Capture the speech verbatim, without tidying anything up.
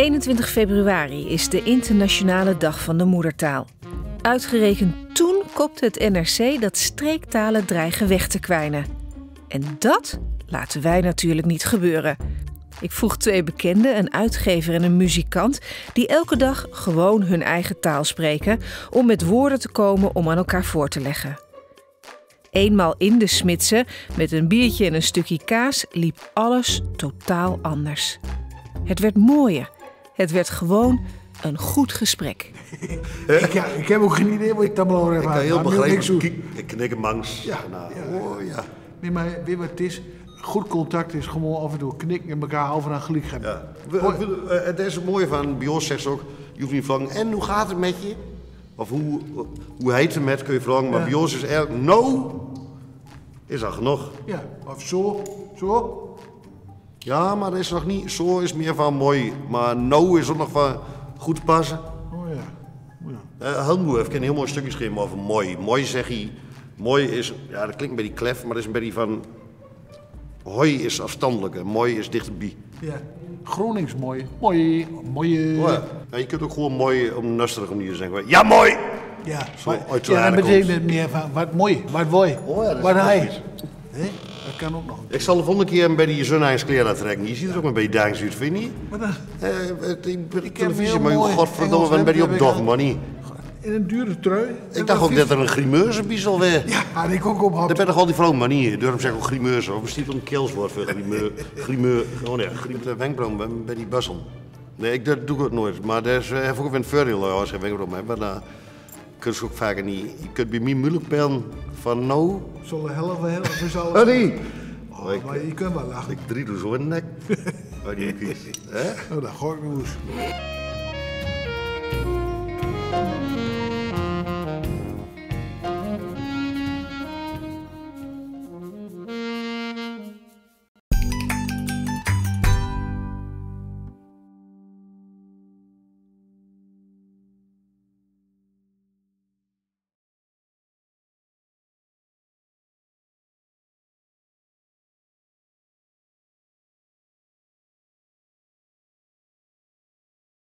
eenentwintig februari is de Internationale Dag van de Moedertaal. Uitgerekend toen kopte het N R C dat streektalen dreigen weg te kwijnen. En dat laten wij natuurlijk niet gebeuren. Ik vroeg twee bekenden, een uitgever en een muzikant, die elke dag gewoon hun eigen taal spreken, om met woorden te komen om aan elkaar voor te leggen. Eenmaal in de Smidse, met een biertje en een stukje kaas, liep alles totaal anders. Het werd mooier. Het werd gewoon een goed gesprek. ik, ja, ik heb ook geen idee wat ik dan belangrijk Ik heb. kan heel begrijpen. Ik, ik knik hem langs. ja, Nou, ja. oh, ja. Nee, maar weet wat het is? Goed contact is gewoon af en toe knikken en elkaar over aan gelijk hebben. Ja. We, we, uh, het is het mooie van, bij ons zegt ze ook, je hoeft niet te vragen, en hoe gaat het met je? Of hoe, hoe heet het met, kun je vragen, maar Ja. bij ons is eigenlijk, no, is al genoeg. Ja, of zo, zo. Ja, maar dat is nog niet, zo is meer van mooi, maar no is ook nog van goed passen. Oh ja. Oh ja. Uh, Helmoe heeft een heel mooi stukje geschreven over mooi. Mooi zeg je, mooi is, ja dat klinkt een beetje klef, maar dat is een beetje van, hoi is afstandelijk en mooi is dichterbij. Ja. Gronings mooi. Mooi. Mooi. Oh ja. Ja, je kunt ook gewoon mooi op een nusterige manier zeggen. Ja, mooi! Ja, Zo maar, uit de ja, dat aarde betekent het meer van wat mooi, wat mooi, Oh ja, dat is wat ook hij. iets. Hè? Dat kan ook nog. Ik zal de volgende keer bij die zon aan zijn kleren laten trekken. Je ziet er ook een beetje dagens uit, vind je niet? Wat dan? Eh, het- ik ben heb televisie, heel maar mooi godverdomme, Engels ben bij die op heb dag, ik maar niet. In een dure trui. Ik dacht ook dat er een grimeuse biesel weer. Ja, had ik ook op Dat had. ben toch al die vrouw, maar niet. Durf zeggen ook grimeuse. Of bestaat een keelswoord voor grimeur. Grimeur. Oh nee, grimeur wenkbrauw bij, bij die bussel. Nee, ik, dat doe ik ook nooit. Maar dat is, uh, heeft ook weer een voordeel als je wenkbrauw hebt. Maar daar kun je ook vaker niet. Je kunt bij mij moeilijk bellen van nou. Zullen helpen, helpen, zullen. Oh nee. Oh, ik, maar je kunt wel lachen. ik drie doe zo in de nek. Uit die kies. Hè? Oh, dat gooi ik nog eens.